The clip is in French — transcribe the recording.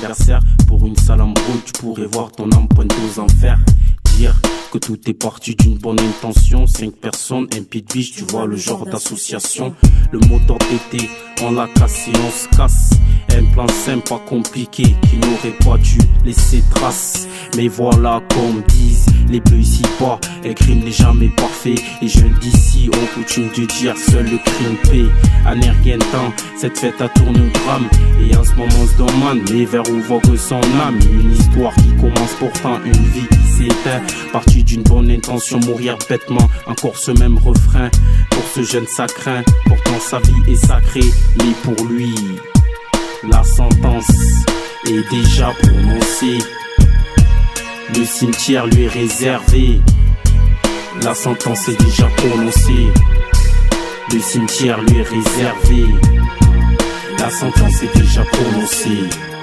adversaire. Pour une sale embrouille, tu pourrais voir ton âme pointer aux enfers. Dire que tout est parti d'une bonne intention. 5 personnes, un pit biche, tu vois le genre d'association. Le moteur pété, on l'a cassé, on se casse. Un plan simple, pas compliqué, qui n'aurait pas dû laisser trace. Mais voilà comme disent les bleus ici-bas, un crime n'est jamais parfait. Et je le dis ici, on coutume de dire seul le crime paie. À Nerguentan, cette fête a tourné au drame. Et en ce moment on se demande, mais vers où vogue son âme? Une histoire qui commence pourtant, une vie qui s'éteint. Partie d'une bonne intention, mourir bêtement. Encore ce même refrain, pour ce jeune ça craint. Pourtant sa vie est sacrée, mais pour lui la sentence est déjà prononcée. Le cimetière lui est réservé. La sentence est déjà prononcée. Le cimetière lui est réservé. La sentence est déjà prononcée.